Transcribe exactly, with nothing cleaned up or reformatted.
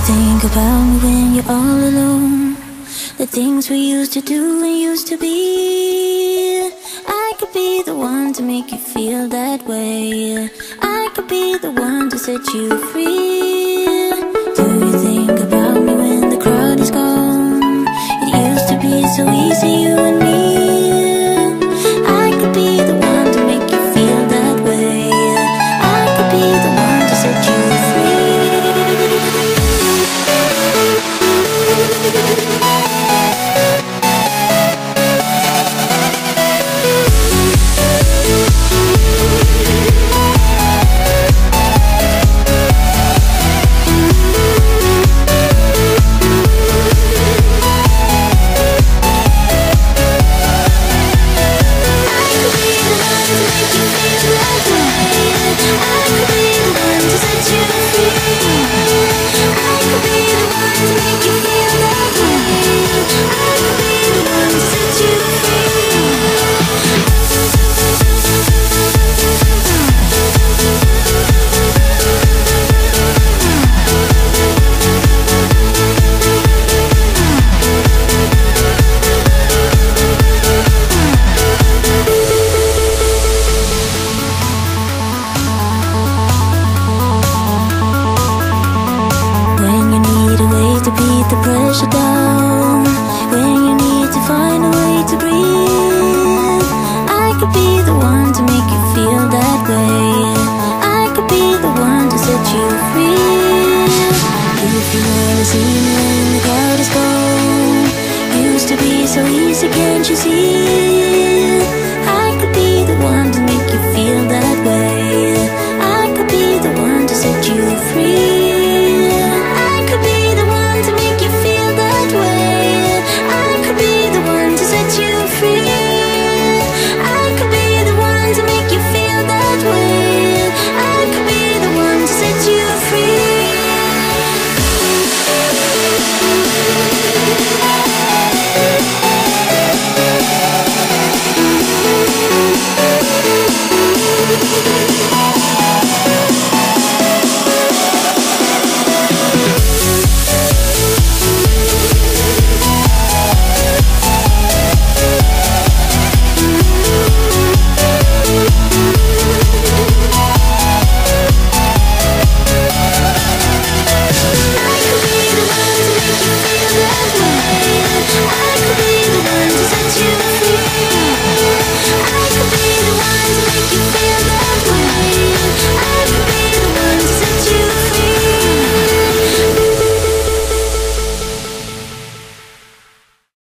think about me when you're all alone? The things we used to do and used to be. I could be the one to make you feel that way. I could be the one to set you free. Do you think about me when the crowd is gone? It used to be so easy, you and me. I could be the one to make you feel that way. I could be the one to set you free. The pressure down, when you need to find a way to breathe. I could be the one to make you feel that way. I could be the one to set you free. If you wanna see me when the crowd is gone, used to be so easy, can't you see? I could be the one to make you feel that way. I could be the one to set you free.